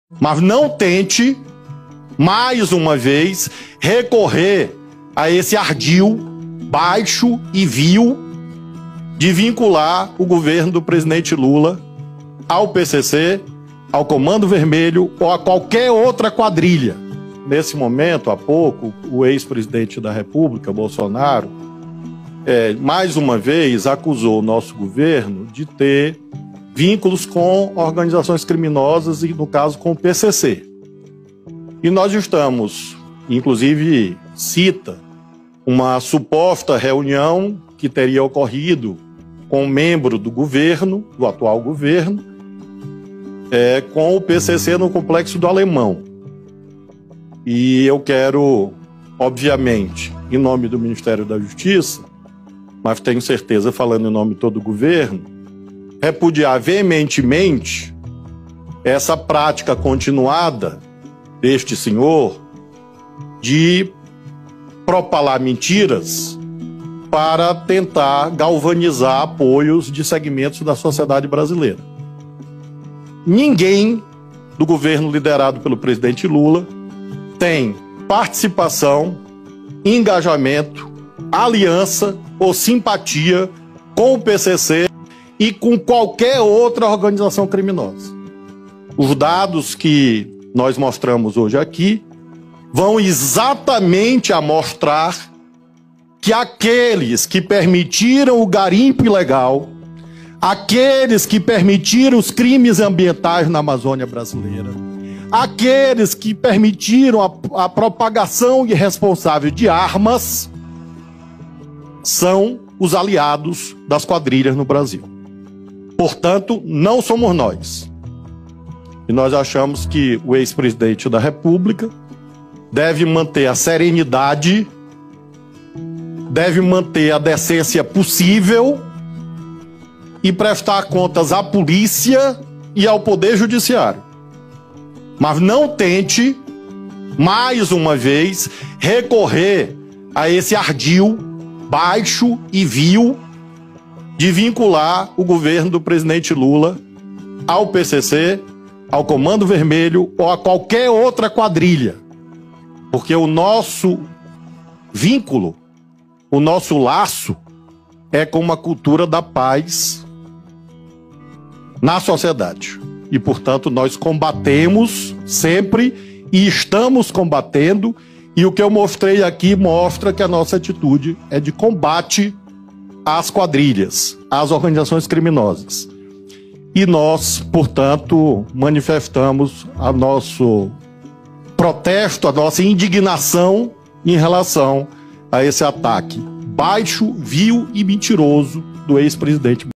Mas não tente, mais uma vez, recorrer a esse ardil baixo e vil de vincular o governo do presidente Lula ao PCC, ao Comando Vermelho ou a qualquer outra quadrilha. Nesse momento, há pouco, o ex-presidente da República, Bolsonaro, mais uma vez acusou o nosso governo de ter vínculos com organizações criminosas e, no caso, com o PCC. E nós estamos, inclusive, cita uma suposta reunião que teria ocorrido com um membro do governo, do atual governo, com o PCC no Complexo do Alemão. E eu quero, obviamente, em nome do Ministério da Justiça, mas tenho certeza, falando em nome de todo o governo, repudiar veementemente essa prática continuada deste senhor de propalar mentiras para tentar galvanizar apoios de segmentos da sociedade brasileira. Ninguém do governo liderado pelo presidente Lula tem participação, engajamento, aliança ou simpatia com o PCC e com qualquer outra organização criminosa. Os dados que nós mostramos hoje aqui vão exatamente a mostrar que aqueles que permitiram o garimpo ilegal, aqueles que permitiram os crimes ambientais na Amazônia brasileira, aqueles que permitiram a propagação irresponsável de armas, são os aliados das quadrilhas no Brasil. Portanto, não somos nós. E nós achamos que o ex-presidente da República deve manter a serenidade, deve manter a decência possível e prestar contas à polícia e ao Poder Judiciário. Mas não tente, mais uma vez, recorrer a esse ardil baixo e vil de vincular o governo do presidente Lula ao PCC, ao Comando Vermelho ou a qualquer outra quadrilha. Porque o nosso vínculo, o nosso laço é com uma cultura da paz na sociedade. E, portanto, nós combatemos sempre e estamos combatendo. E o que eu mostrei aqui mostra que a nossa atitude é de combate às quadrilhas, às organizações criminosas. E nós, portanto, manifestamos o nosso protesto, a nossa indignação em relação a esse ataque baixo, vil e mentiroso do ex-presidente.